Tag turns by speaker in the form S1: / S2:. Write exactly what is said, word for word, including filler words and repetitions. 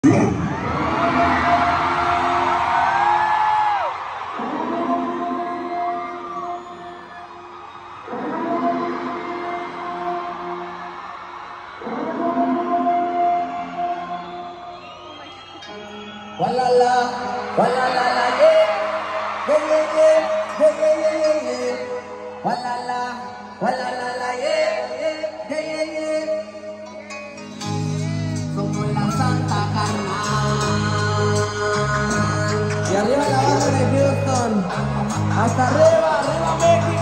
S1: Walala, walala, yeah, yeah, yeah, yeah, yeah, yeah, yeah. Walala, walala, yeah, yeah, yeah, yeah. Somos la Santa Carnal. Y arriba la barra de Houston. Hasta arriba, arriba México.